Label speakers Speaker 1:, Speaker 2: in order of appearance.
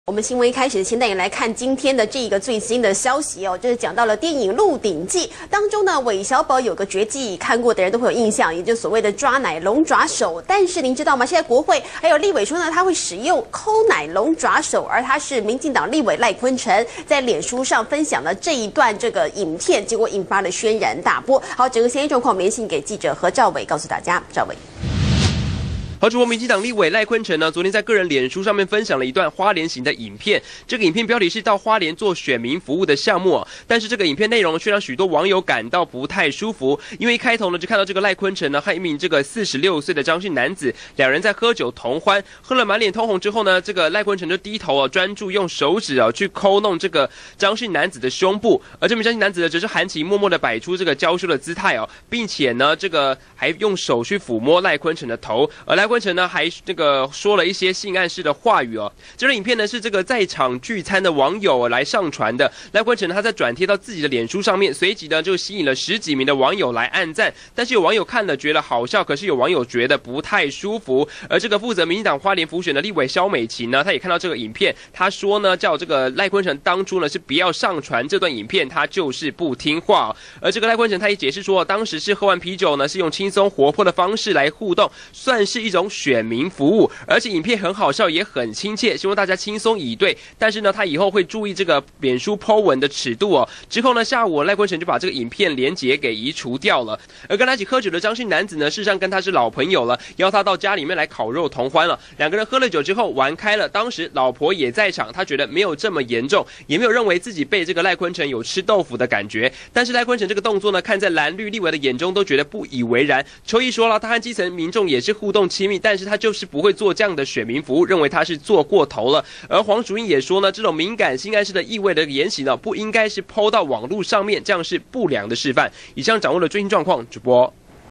Speaker 1: 我们新闻一开始先带你来看今天的这一个最新的消息哦，就是讲到了电影《鹿鼎记》当中呢，韦小宝有个绝技，看过的人都会有印象，也就是所谓的抓奶龙爪手。但是您知道吗？现在国会还有立委说呢，他会使用抠奶龙爪手，而他是民进党立委赖坤成在脸书上分享了这一段这个影片，结果引发了轩然大波。好，整个现在状况，我们连线给记者何兆伟告诉大家，兆伟。
Speaker 2: 好，主播民进党立委赖坤成呢，昨天在个人脸书上面分享了一段花莲行的影片。这个影片标题是到花莲做选民服务的项目但是这个影片内容却让许多网友感到不太舒服，因为一开头呢就看到这个赖坤成呢和一名这个46岁的张姓男子，两人在喝酒同欢，喝了满脸通红之后呢，这个赖坤成就低头专注用手指去抠弄这个张姓男子的胸部，而这名张姓男子呢则是含情脉脉的摆出这个娇羞的姿态并且呢这个还用手去抚摸赖坤成的头，而赖坤成呢还这个说了一些性暗示的话语这段影片呢是这个在场聚餐的网友来上传的，赖坤成他在转贴到自己的脸书上面，随即呢就吸引了10几名的网友来按赞，但是有网友看了觉得好笑，可是有网友觉得不太舒服。而这个负责民进党花莲辅选的立委萧美琴呢，他也看到这个影片，他说呢叫这个赖坤成当初呢是不要上传这段影片，他就是不听话而这个赖坤成他也解释说，当时是喝完啤酒呢，是用轻松活泼的方式来互动，算是一种选民服务，而且影片很好笑也很亲切，希望大家轻松以对。但是呢，他以后会注意这个脸书 po 文的尺度之后呢，下午赖坤成就把这个影片连结给移除掉了。而跟他一起喝酒的张姓男子呢，事实上跟他是老朋友了，邀他到家里面来烤肉同欢了。两个人喝了酒之后玩开了，当时老婆也在场，他觉得没有这么严重，也没有认为自己被这个赖坤成有吃豆腐的感觉。但是赖坤成这个动作呢，看在蓝绿立委的眼中都觉得不以为然。邱毅说了，他和基层民众也是互动亲密，但是他就是不会做这样的选民服务，认为他是做过头了。而黄淑英也说呢，这种敏感性暗示的意味的言行呢，不应该是抛到网络上面，这样是不良的示范。以上掌握了最新状况，主播。